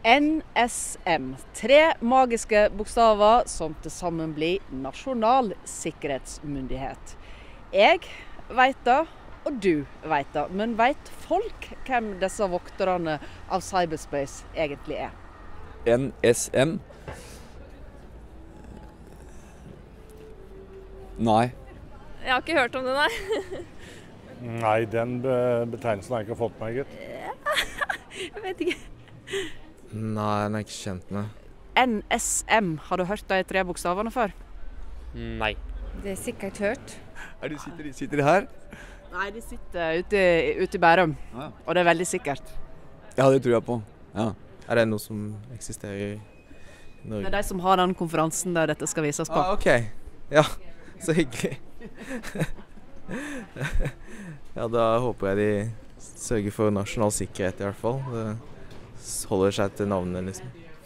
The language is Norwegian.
NSM. 3 magiske bokstaver som til sammen blir Nasjonal sikkerhetsmyndighet. Jeg vet det, og du vet det. Men vet folk hvem disse vokterne av cyberspace egentlig er? NSM? Nei. Jeg har ikke hørt om det, nei. Nei, den betegnelsen har jeg ikke fått meg, gitt. Jeg vet ikke. Nei, den er ikke kjent med. NSM, har du hørt de 3 bokstavene før? Nei. Det er sikkert hørt. Sitter de her? Nei, de sitter ute i Bærum, og det er veldig sikkert. Ja, det tror jeg på. Ja. Er det noe som eksisterer i Norge? Det er de som har den konferansen der dette skal vises på. Ok. Ja, så hyggelig. Ja, da håper jeg de sørger for nasjonal sikkerhet i hvert fall. Det holder seg til navnet, liksom.